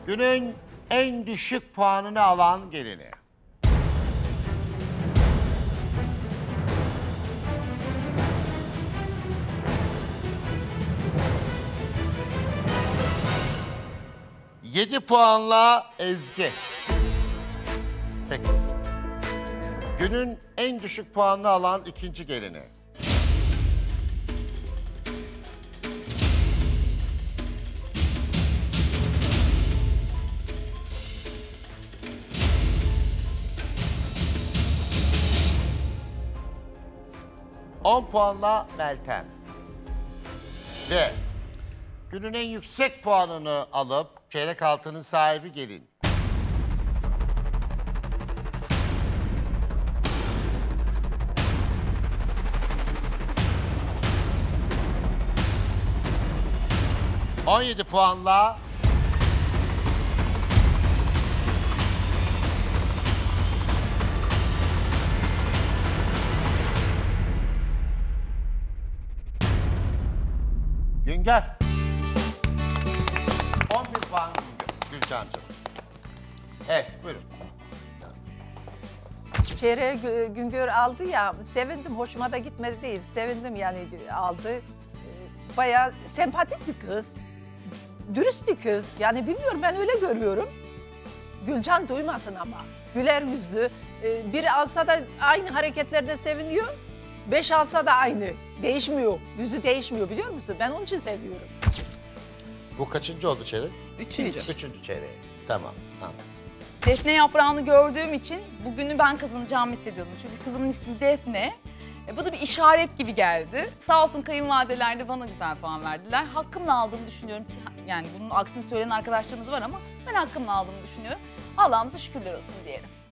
Günün en düşük puanını alan gelini. Yedi puanla Ezgi. Peki. Günün en düşük puanını alan ikinci gelini. On puanla Meltem. Ve günün en yüksek puanını alıp çeyrek altının sahibi gelin. On yedi puanla Güngör. 11 puan Gülcan'cığım. Evet, buyurun. Çeyreği Güngör aldı ya, sevindim, hoşuma da gitmedi değil, sevindim yani aldı. Bayağı sempatik bir kız, dürüst bir kız, yani bilmiyorum ben öyle görüyorum. Gülcan duymasın ama, güler yüzlü, biri alsa da aynı hareketlerde seviniyor, 5 alsa da aynı, değişmiyor, yüzü değişmiyor biliyor musun? Ben onun için seviyorum. Bu kaçıncı oldu çeyrek? Üçüncü. Üçüncü çeyreği. Tamam, anladım. Defne yaprağını gördüğüm için bugünü ben kazanacağımı hissediyordum. Çünkü kızımın ismi Defne. Bu da bir işaret gibi geldi. Sağ olsun kayınvalideler de bana güzel puan verdiler. Hakkımla aldığımı düşünüyorum ki, yani bunun aksini söyleyen arkadaşlarımız var ama ben hakkımla aldığımı düşünüyorum. Allah'ımıza şükürler olsun diyelim.